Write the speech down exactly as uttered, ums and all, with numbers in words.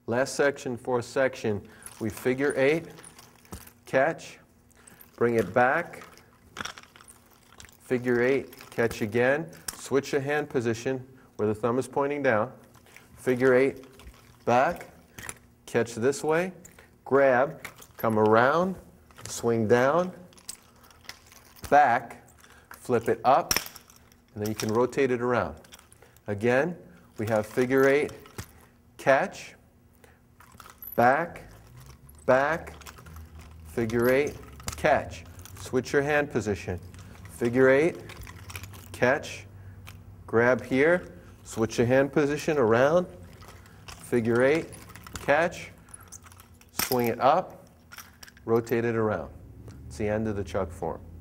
Last section, fourth section, we figure eight, catch, bring it back, figure eight, catch again, switch the hand position where the thumb is pointing down, figure eight, back, catch this way, grab, come around, swing down, back, flip it up, and then you can rotate it around. Again, we have figure eight, catch, back, back, figure eight, catch. Switch your hand position. Figure eight, catch, grab here, switch your hand position around, figure eight, catch, swing it up, rotate it around. It's the end of the chuck form.